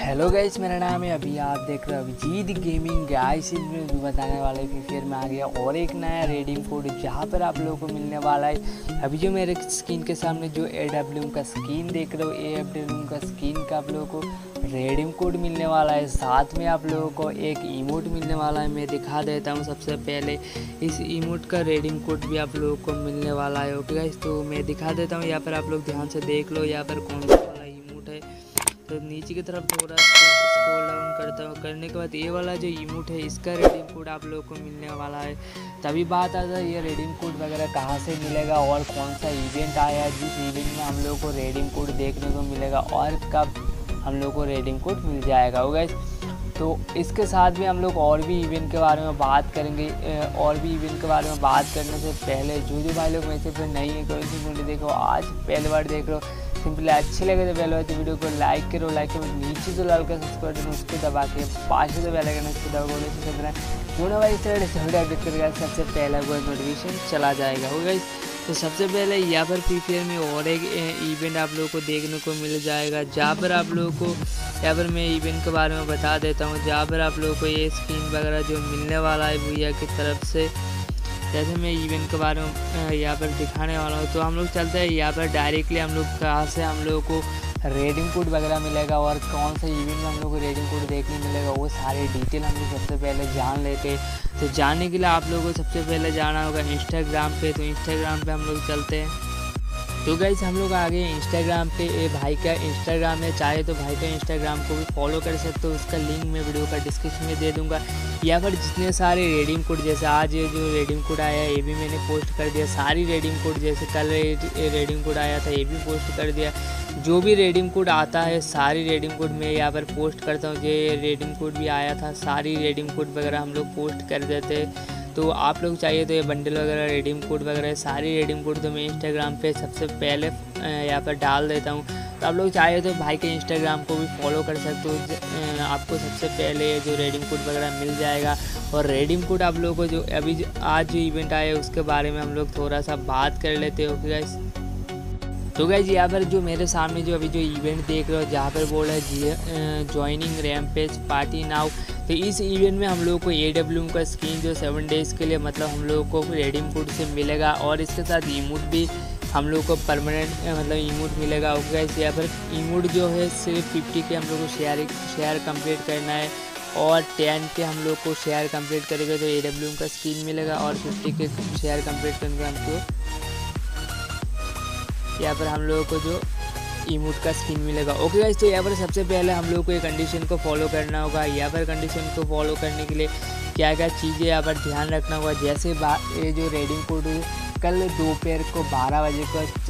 Hello guys, मेरा नाम है अभी। आप देख रहे हो अभिजीत गेमिंग। गाइस इसमें बताने वाले कि फिर में आ गया और एक नया रेडीम कोड जहां पर आप लोगों को मिलने वाला है। अभी जो मेरे स्क्रीन के सामने जो AWM का स्किन देख रहे हो, AWM का स्किन का आप लोगों को रेडीम कोड मिलने वाला है। साथ में आप लोगों को एक इमोट मिलने वाला है। मैं दिखा देता हूँ सबसे पहले। इस इमोट का रेडीम कोड भी आप लोगों को मिलने वाला है। ओके गाइस, तो मैं दिखा देता हूँ। यहाँ पर आप लोग ध्यान से देख लो यहाँ पर कौन सा वाला इमोट है। तो नीचे की तरफ थोड़ा स्क्रॉल डाउन करता हूँ। करने के बाद ये वाला जो इमोट है इसका रेडीम कोड आप लोगों को मिलने वाला है। तभी बात आता है ये रेडीम कोड वगैरह कहाँ से मिलेगा और कौन सा इवेंट आया है जिस इवेंट में हम लोग को रेडीम कोड देखने को मिलेगा और कब हम लोग को रेडीम कोड मिल जाएगा। होगा तो इसके साथ भी हम लोग और भी इवेंट के बारे में बात करेंगे। और भी इवेंट के बारे में बात करने से पहले जो भाई लोग मेरे पे नहीं है कोई सी वीडियो देखो, आज पहली बार देख रहे हो, सिंपली अच्छी लगे तो पहले तो वीडियो को लाइक करो। लाइक करो नीचे जो लाल का सब्सक्राइब बटन उसको दबा के पास से बेल आइकन उसको दबा के दोनों भाई इस तरह से वीडियो अपडेट करेगा सबसे पहला कोई नोटिफिकेशन चला जाएगा। होगा तो सबसे पहले यहाँ पर फ्री फायर में और एक इवेंट आप लोगों को देखने को मिल जाएगा जहाँ पर आप लोगों को यहाँ पर मैं इवेंट के बारे में बता देता हूँ। जहाँ पर आप लोगों को ये स्किन वगैरह जो मिलने वाला है भैया की तरफ से, जैसे मैं इवेंट के बारे में यहाँ पर दिखाने वाला हूँ। तो हम लोग चलते हैं यहाँ पर डायरेक्टली हम लोग कहाँ से हम लोगों को रेडीम कोड वगैरह मिलेगा और कौन सा इवेंट में हम लोग को रेडीम कोड देखने मिलेगा वो सारे डिटेल हम लोग सबसे पहले जान लेते हैं। तो जानने के लिए आप लोगों को सबसे पहले जाना होगा इंस्टाग्राम पे। तो इंस्टाग्राम पे हम लोग चलते हैं। तो गाइस हम लोग आगे इंस्टाग्राम पे भाई का इंस्टाग्राम है, चाहे तो भाई का इंस्टाग्राम को भी फॉलो कर सकते हो। उसका लिंक मैं वीडियो का डिस्क्रिप्शन में दे दूंगा। यहाँ पर जितने सारे रेडीम कोड, जैसे आज ये जो रेडीम कोड आया है ये भी मैंने पोस्ट कर दिया। सारी रेडीम कोड जैसे कल रेडीम कोड आया था ये भी पोस्ट कर दिया। जो भी रेडीम कोड आता है सारी रेडीम कोड मैं यहाँ पर पोस्ट करता हूँ। ये रेडीम कोड भी आया था, सारी रेडीम कोड वगैरह हम लोग पोस्ट कर देते हैं। तो आप लोग चाहिए तो ये बंडल वगैरह रेडीम कोड वगैरह सारी रेडीम कोड तो मैं इंस्टाग्राम पे सबसे पहले यहाँ पर डाल देता हूँ। तो आप लोग चाहिए तो भाई के इंस्टाग्राम को भी फॉलो कर सकते हो। आपको सबसे पहले जो रेडीम कोड वगैरह मिल जाएगा। और रेडीम कोड आप लोगों को जो अभी आज जो इवेंट आया है उसके बारे में हम लोग थोड़ा सा बात कर लेते हो गाइस। तो गाइस यहाँ पर जो मेरे सामने जो अभी जो इवेंट देख रहे हो जहाँ पर बोल रहा है ज्वाइनिंग रैम्पेज पार्टी नाउ। तो इस इवेंट में हम लोगों को AWM का स्किन जो 7 डेज़ के लिए मतलब हम लोगों को रेडीम कोड से मिलेगा और इसके साथ इमोट भी हम लोग को परमानेंट मतलब इमोट मिलेगा। ओके गाइस, यहाँ पर इमोट जो है सिर्फ 50 के हम लोग को शेयर कंप्लीट करना है और 10 के हम लोग को शेयर कंप्लीट करेंगे तो AWM का स्किन मिलेगा और 50 के शेयर कंप्लीट करके हमको यहाँ पर हम लोगों को जो इमोट का स्किन मिलेगा। ओके गाइस, तो यहाँ पर सबसे पहले हम लोग को ये कंडीशन को फॉलो करना होगा। यहाँ पर कंडीशन को फॉलो करने के लिए क्या क्या चीज़ें यहाँ पर ध्यान रखना होगा। जैसे ये जो रेडीम कोड कल दोपहर को 12 बजे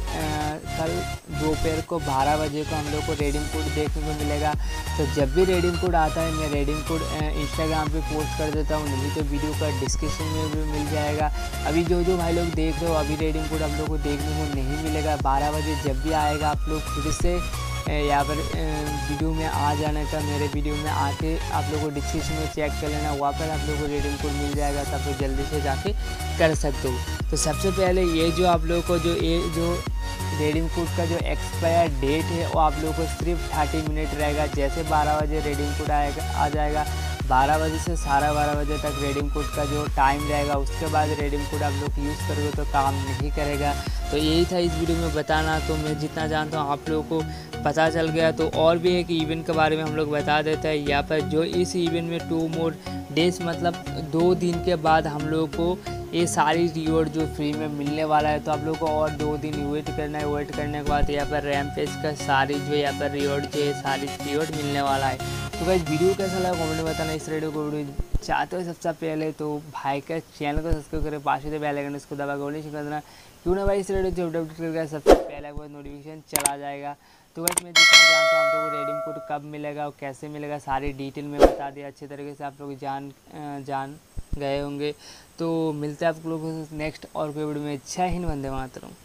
को हम लोग को रेडीम कोड देखने को मिलेगा। तो जब भी रेडीम कोड आता है मैं रेडीम कोड इंस्टाग्राम पे पोस्ट कर देता हूँ, नहीं तो वीडियो का डिस्क्रिप्शन में भी मिल जाएगा। अभी जो भाई लोग देख रहे हो अभी रेडीम कोड हम लोग को देखने को नहीं मिलेगा। 12 बजे जब भी आएगा आप लोग फिर से यहाँ पर वीडियो में आ जाने का, मेरे वीडियो में आके आप लोगों को डिस्क्रिप्शन में चेक कर लेना, वहाँ पर आप लोगों को रेडीम कोड मिल जाएगा। तब तो जल्दी से जाके कर सकते हो। तो सबसे पहले ये जो आप लोगों को जो रेडीम कोड का जो एक्सपायर डेट है वो आप लोगों को सिर्फ 30 मिनट रहेगा। जैसे 12 बजे रेडीम कोड आ जाएगा, 12 बजे से 12:30 बजे तक रेडीम कोड का जो टाइम रहेगा। उसके बाद रेडीम कोड आप लोग यूज़ करोगे तो काम नहीं करेगा। तो यही था इस वीडियो में बताना। तो मैं जितना जानता हूँ आप लोगों को पता चल गया। तो और भी एक इवेंट के बारे में हम लोग बता देते हैं यहाँ पर। जो इस इवेंट में 2 मोर डेज मतलब 2 दिन के बाद हम लोगों को ये सारी रिवॉर्ड जो फ्री में मिलने वाला है। तो आप लोग को और 2 दिन वेट करना है। वेट करने के बाद यहाँ पर रैम्पेज का सारी जो यहाँ पर रिवॉर्ड जो है सारी रिवॉर्ड मिलने वाला है। तो गाइस वीडियो कैसा लगा कमेंट में बताना। इस वीडियो को वीडियो चाहते हो सबसे पहले तो भाई का चैनल को सब्सक्राइब करें, पास में बेल आइकन इसको दबा गोली कर देना। क्यों ना भाई इस वीडियो जो अपडेट करके सबसे पहले एक बार नोटिफिकेशन चला जाएगा। तो गाइस मैं जितना जानता हूँ आप लोगों को रेडीम कोड कब मिलेगा और कैसे मिलेगा सारी डिटेल में बता दिया अच्छे तरीके से। आप लोग जान गए होंगे। तो मिलते हैं आप लोगों को नेक्स्ट और कोई वीडियो में। जय हिंद, वंदे मातरम।